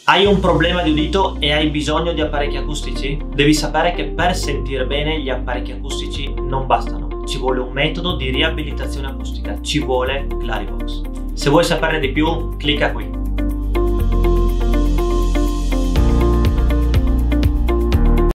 Hai un problema di udito e hai bisogno di apparecchi acustici? Devi sapere che per sentire bene gli apparecchi acustici non bastano. Ci vuole un metodo di riabilitazione acustica, ci vuole Clarivox. Se vuoi saperne di più, clicca qui.